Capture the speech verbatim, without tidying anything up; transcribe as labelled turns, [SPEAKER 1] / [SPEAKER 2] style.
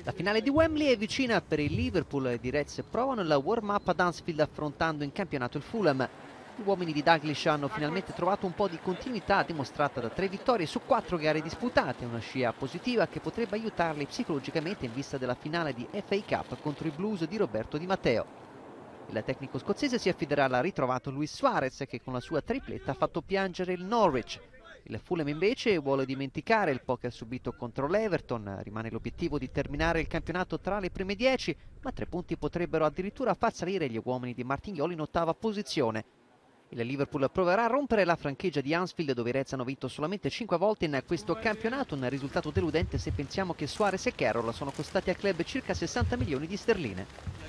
[SPEAKER 1] La finale di Wembley è vicina per il Liverpool. I Reds provano il warm-up ad Anfield affrontando in campionato il Fulham. Gli uomini di Dalglish hanno finalmente trovato un po' di continuità dimostrata da tre vittorie su quattro gare disputate, una scia positiva che potrebbe aiutarli psicologicamente in vista della finale di F A Cup contro i Blues di Roberto Di Matteo. Il tecnico scozzese si affiderà al ritrovato Luis Suarez che con la sua tripletta ha fatto piangere il Norwich. Il Fulham invece vuole dimenticare il poker subito contro l'Everton, rimane l'obiettivo di terminare il campionato tra le prime dieci, ma tre punti potrebbero addirittura far salire gli uomini di Martignoli in ottava posizione. Il Liverpool proverà a rompere la franchigia di Anfield dove i Reds hanno vinto solamente cinque volte in questo campionato, un risultato deludente se pensiamo che Suarez e Carroll sono costati al club circa sessanta milioni di sterline.